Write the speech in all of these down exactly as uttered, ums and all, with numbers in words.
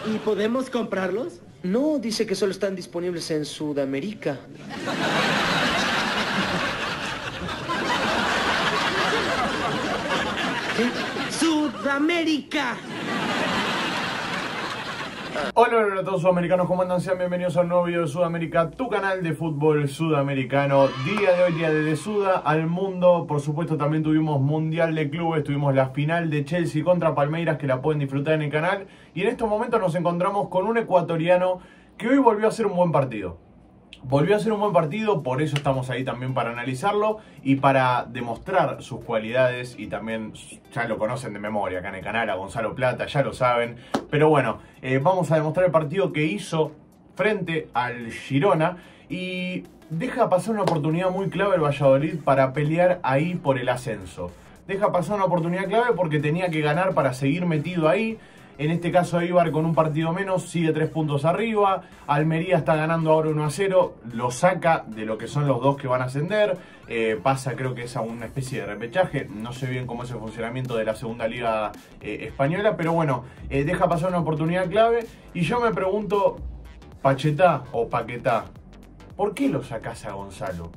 ¿Y podemos comprarlos? No, dice que solo están disponibles en Sudamérica. ¿Qué? ¡Sudamérica! Hola, hola a todos sudamericanos, ¿cómo andan? Sean bienvenidos a un nuevo video de Sudamérica, tu canal de fútbol sudamericano. Día de hoy, día de, de Suda al mundo. Por supuesto también tuvimos Mundial de Clubes, tuvimos la final de Chelsea contra Palmeiras, que la pueden disfrutar en el canal. Y en estos momentos nos encontramos con un ecuatoriano que hoy volvió a hacer un buen partido. Volvió a ser un buen partido, por eso estamos ahí también para analizarlo y para demostrar sus cualidades. Y también ya lo conocen de memoria acá en el canal, a Gonzalo Plata, ya lo saben. Pero bueno, eh, vamos a demostrar el partido que hizo frente al Girona. Y deja pasar una oportunidad muy clave el Valladolid para pelear ahí por el ascenso. Deja pasar una oportunidad clave porque tenía que ganar para seguir metido ahí. En este caso Eibar con un partido menos sigue tres puntos arriba. Almería está ganando ahora uno a cero. Lo saca de lo que son los dos que van a ascender. Eh, pasa creo que es a una especie de repechaje. No sé bien cómo es el funcionamiento de la segunda liga eh, española. Pero bueno, eh, deja pasar una oportunidad clave. Y yo me pregunto, Pachetá o Paquetá, ¿por qué lo sacás a Gonzalo?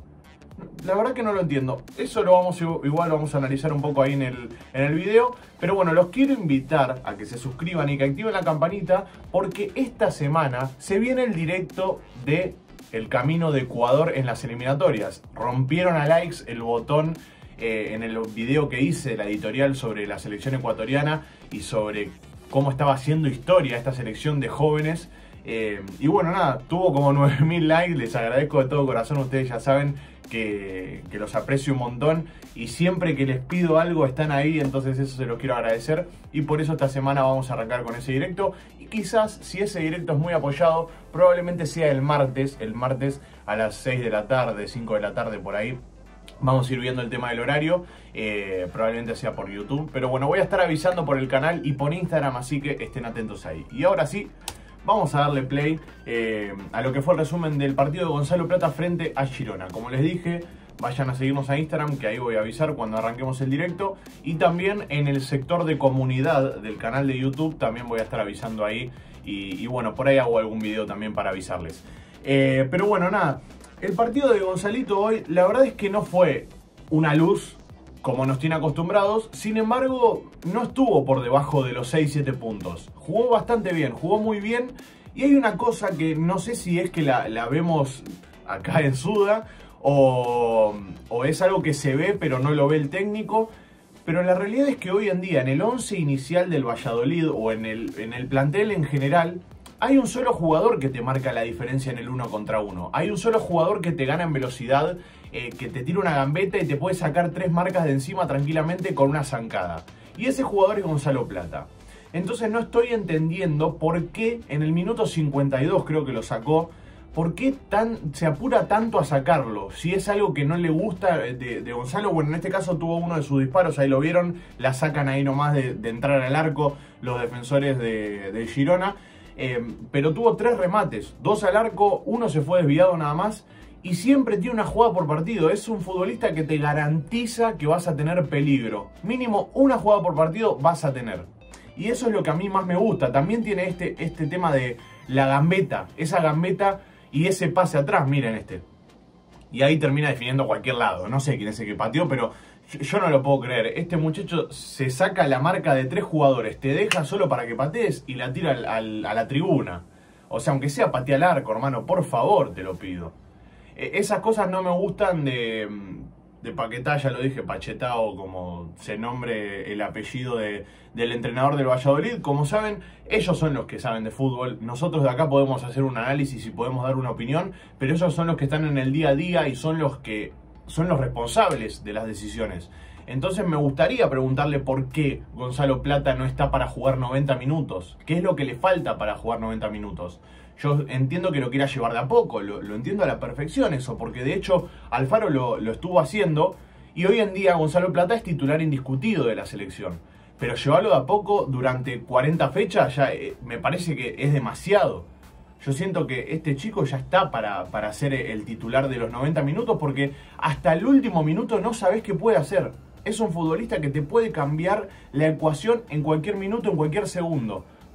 La verdad que no lo entiendo. Eso lo vamos igual lo vamos a analizar un poco ahí en el, en el video. Pero bueno, los quiero invitar a que se suscriban y que activen la campanita, porque esta semana se viene el directo de el camino de Ecuador en las eliminatorias. Rompieron a likes el botón eh, en el video que hice, la editorial sobre la selección ecuatoriana y sobre cómo estaba haciendo historia esta selección de jóvenes. Eh, y bueno, nada, tuvo como nueve mil likes. Les agradezco de todo corazón. Ustedes ya saben que, que los aprecio un montón y siempre que les pido algo están ahí, entonces eso se los quiero agradecer. Y por eso esta semana vamos a arrancar con ese directo. Y quizás si ese directo es muy apoyado, probablemente sea el martes, el martes a las seis de la tarde, cinco de la tarde por ahí. Vamos a ir viendo el tema del horario, eh, probablemente sea por YouTube. Pero bueno, voy a estar avisando por el canal y por Instagram, así que estén atentos ahí. Y ahora sí, vamos a darle play eh, a lo que fue el resumen del partido de Gonzalo Plata frente a Girona. Como les dije, vayan a seguirnos a Instagram, que ahí voy a avisar cuando arranquemos el directo. Y también en el sector de comunidad del canal de YouTube también voy a estar avisando ahí. Y, y bueno, por ahí hago algún video también para avisarles. Eh, pero bueno, nada, el partido de Gonzalito hoy, la verdad es que no fue una luz como nos tiene acostumbrados. Sin embargo, no estuvo por debajo de los seis siete puntos. Jugó bastante bien, jugó muy bien. Y hay una cosa que no sé si es que la, la vemos acá en Suda o, o es algo que se ve pero no lo ve el técnico. Pero la realidad es que hoy en día en el once inicial del Valladolid o en el, en el plantel en general, hay un solo jugador que te marca la diferencia en el uno contra uno. Hay un solo jugador que te gana en velocidad, eh, que te tira una gambeta y te puede sacar tres marcas de encima tranquilamente con una zancada. Y ese jugador es Gonzalo Plata. Entonces no estoy entendiendo por qué en el minuto cincuenta y dos creo que lo sacó. ¿Por qué tan, se apura tanto a sacarlo? Si es algo que no le gusta de, de Gonzalo. Bueno, en este caso tuvo uno de sus disparos, ahí lo vieron. La sacan ahí nomás de, de entrar al arco los defensores de, de Girona. Eh, pero tuvo tres remates, dos al arco, uno se fue desviado nada más. Y siempre tiene una jugada por partido. Es un futbolista que te garantiza que vas a tener peligro. Mínimo una jugada por partido vas a tener. Y eso es lo que a mí más me gusta. También tiene este, este tema de la gambeta. Esa gambeta y ese pase atrás, miren este. Y ahí termina definiendo cualquier lado. No sé quién es el que pateó, pero yo no lo puedo creer. Este muchacho se saca la marca de tres jugadores, te deja solo para que patees y la tira al, al, a la tribuna. O sea, aunque sea patea al arco, hermano, por favor, te lo pido. Eh, esas cosas no me gustan de, de Paquetá, ya lo dije, Pachetá o como se nombre el apellido de, del entrenador del Valladolid. Como saben, ellos son los que saben de fútbol. Nosotros de acá podemos hacer un análisis y podemos dar una opinión, pero ellos son los que están en el día a día y son los que son los responsables de las decisiones. Entonces me gustaría preguntarle por qué Gonzalo Plata no está para jugar noventa minutos. ¿Qué es lo que le falta para jugar noventa minutos? Yo entiendo que lo quiera llevar de a poco, lo, lo entiendo a la perfección eso, porque de hecho Alfaro lo, lo estuvo haciendo y hoy en día Gonzalo Plata es titular indiscutido de la selección. Pero llevarlo de a poco durante cuarenta fechas ya eh, me parece que es demasiado. Yo siento que este chico ya está para, para ser el titular de los noventa minutos, porque hasta el último minuto no sabes qué puede hacer. Es un futbolista que te puede cambiar la ecuación en cualquier minuto, en cualquier segundo.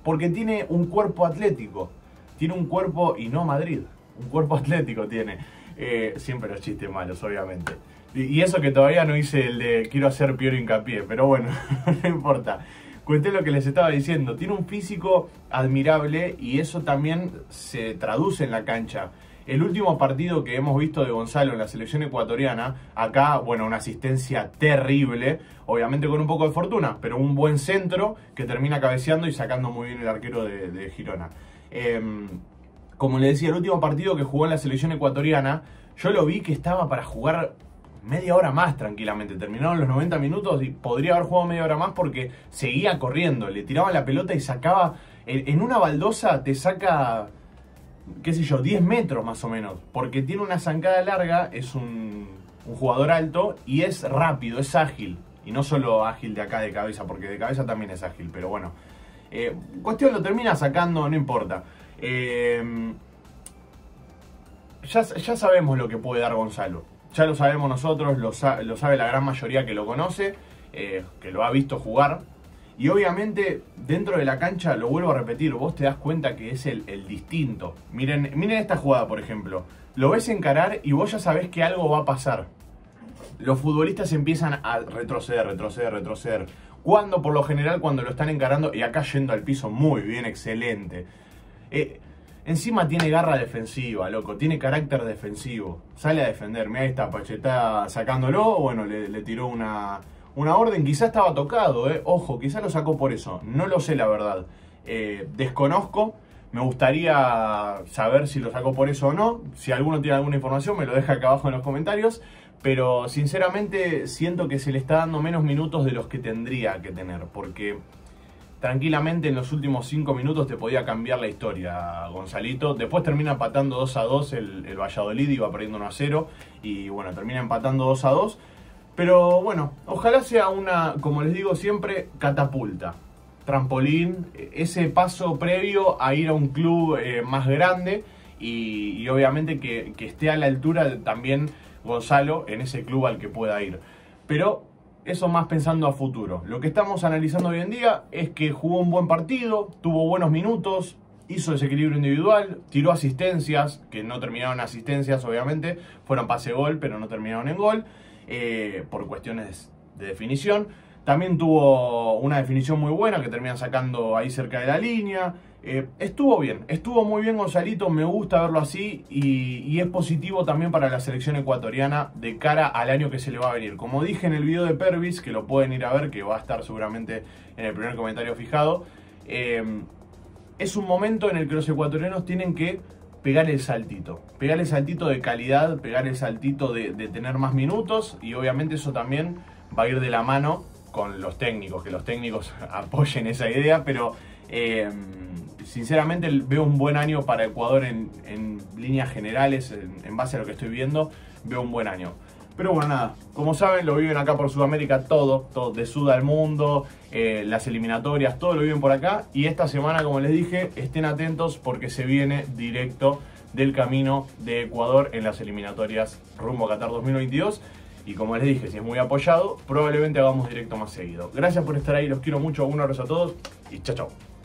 porque tiene un cuerpo atlético. Tiene un cuerpo, y no Madrid, un cuerpo atlético tiene. Eh, siempre los chistes malos, obviamente. Y, y eso que todavía no hice el de quiero hacer Piero hincapié, pero bueno, no importa. Cuente lo que les estaba diciendo. Tiene un físico admirable y eso también se traduce en la cancha. El último partido que hemos visto de Gonzalo en la selección ecuatoriana, acá, bueno, una asistencia terrible, obviamente con un poco de fortuna, pero un buen centro que termina cabeceando y sacando muy bien el arquero de, de Girona. Eh, como le decía, el último partido que jugó en la selección ecuatoriana, yo lo vi que estaba para jugar media hora más tranquilamente. Terminaron los noventa minutos y podría haber jugado media hora más porque seguía corriendo, le tiraban la pelota y sacaba, en, en una baldosa te saca, qué sé yo, diez metros más o menos, porque tiene una zancada larga, es un, un jugador alto y es rápido, es ágil, y no solo ágil de acá de cabeza, porque de cabeza también es ágil, pero bueno, eh, cuestión lo termina sacando, no importa. Eh, ya, ya sabemos lo que puede dar Gonzalo, ya lo sabemos nosotros, lo, sa lo sabe la gran mayoría que lo conoce, eh, que lo ha visto jugar. Y obviamente dentro de la cancha, lo vuelvo a repetir, vos te das cuenta que es el, el distinto. Miren, miren esta jugada, por ejemplo. Lo ves encarar y vos ya sabés que algo va a pasar. Los futbolistas empiezan a retroceder, retroceder, retroceder. Cuando, por lo general, cuando lo están encarando, y acá yendo al piso muy bien, excelente. Eh, encima tiene garra defensiva, loco, tiene carácter defensivo. Sale a defender, mirá, ahí está Pacheta sacándolo, bueno, le, le tiró una... Una orden, quizá estaba tocado, eh. Ojo, quizá lo sacó por eso. No lo sé, la verdad. Eh, desconozco. Me gustaría saber si lo sacó por eso o no. Si alguno tiene alguna información, me lo deja acá abajo en los comentarios. Pero sinceramente siento que se le está dando menos minutos de los que tendría que tener. Porque tranquilamente en los últimos cinco minutos te podía cambiar la historia, Gonzalito. Después termina empatando dos a dos el, el Valladolid, iba perdiendo uno a cero. Y bueno, termina empatando dos a dos. Pero bueno, ojalá sea una, como les digo siempre, catapulta, trampolín, ese paso previo a ir a un club eh, más grande y, y obviamente que, que esté a la altura de, también Gonzalo en ese club al que pueda ir. Pero eso más pensando a futuro. Lo que estamos analizando hoy en día es que jugó un buen partido, tuvo buenos minutos, hizo desequilibrio individual, tiró asistencias, que no terminaron en asistencias obviamente, fueron pase-gol pero no terminaron en gol. Eh, por cuestiones de definición. También tuvo una definición muy buena que terminan sacando ahí cerca de la línea. Eh, estuvo bien, estuvo muy bien Gonzalito, me gusta verlo así y, y es positivo también para la selección ecuatoriana de cara al año que se le va a venir. Como dije en el video de Pervis, que lo pueden ir a ver, que va a estar seguramente en el primer comentario fijado, eh, es un momento en el que los ecuatorianos tienen que pegar el saltito, pegar el saltito de calidad, pegar el saltito de, de tener más minutos y obviamente eso también va a ir de la mano con los técnicos, que los técnicos apoyen esa idea, pero eh, sinceramente veo un buen año para Ecuador en, en líneas generales, en, en base a lo que estoy viendo, veo un buen año. Pero bueno, nada, como saben, lo viven acá por Sudamérica todo, todo de Sud al mundo, eh, las eliminatorias, todo lo viven por acá. Y esta semana, como les dije, estén atentos porque se viene directo del camino de Ecuador en las eliminatorias rumbo a Qatar dos mil veintidós. Y como les dije, si es muy apoyado, probablemente hagamos directo más seguido. Gracias por estar ahí, los quiero mucho, un abrazo a todos y chao, chao.